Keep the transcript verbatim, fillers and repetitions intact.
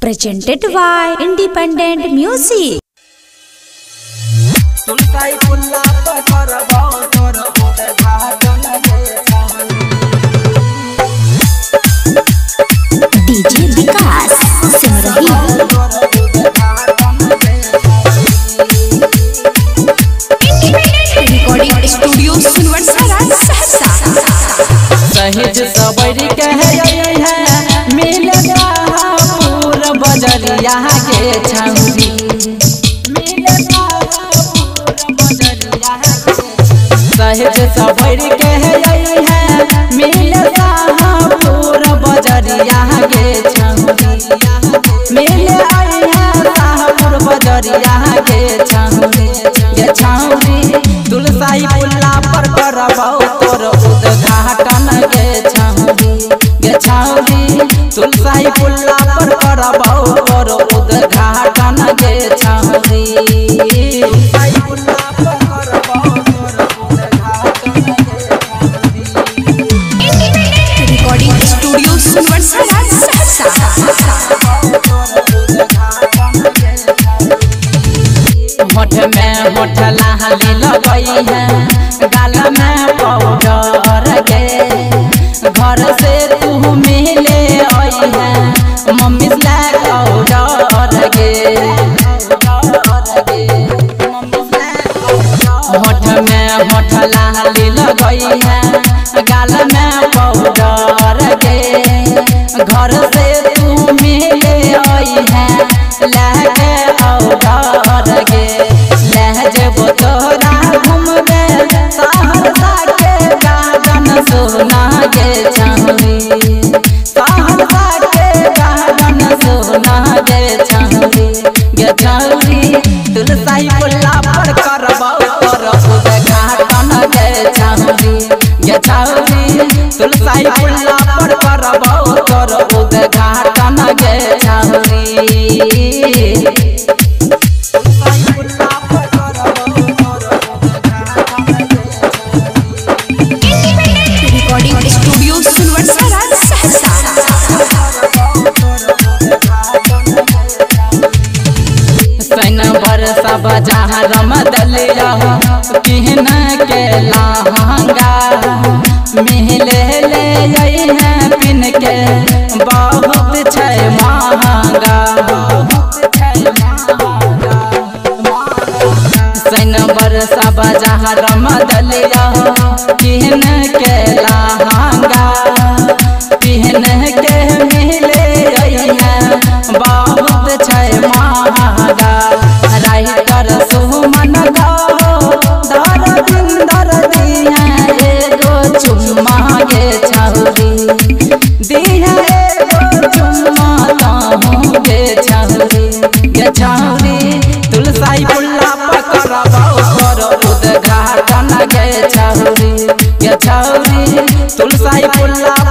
presented by Independent Music. D J Vikas Simrahi Recording Studio Sunwarsara Sahsa सहेज सबरी कहे है मिलगा पूरा बजरिया के छौरी मिलगा पूरा बजरिया सहेज सबरी कहे है मिलगा पूरा बजरिया के छौरी मिल आई है साहपुर बजरिया के छौरी ये छौरी तुलसाई पुल्ला पर करबौ तोर उद्घाटन के छौरी गे छौरी तुलसाई पुल्ला पर करबौ तोर उद्घाटन के छौरी तुलसाई पुल्ला पर करबौ तोर उद्घाटन के छौरी Recording Studio Sunwarsara Sahsa होठ में होठ लाली लगई है गाल में पाउडर के घर से तू मिले आई है मम्मी से पाउडर के होठ में होठ लाली लगई है गाल में पाउडर के घर से तू मिले आई है लहके पाउडर के लहजबो तोरा घूमबे सहरसा के गार्डन सोना के छौरी सहरसा के गार्डन सोना के छौरी गे छौरी तुलसाई पुल्ला पर करबौ तोर उद्घाटन के छौरी गे छौरी तुलसाई पुल्ला पर करबौ तोर उद्घाटन के छौरी सब जहाँ रमदलिया किहन के लहंगा मिले ले है पिन के बहुत छै महंगा सैनबर सब जहाँ रमदलिया किहन के लहंगा पिहन के मिले है बहुत छै महंगा राइटर सुमन गाओ दर बिंदर दिया एगो चुम्मा गे छौरी दिया एगो चुम्मा ताहू गे छौरी गे छौरी तुलसाई पुल्ला पर करबौ तोर उद्घाटन गे छौरी गे छौरी तुलसाई पुल्ला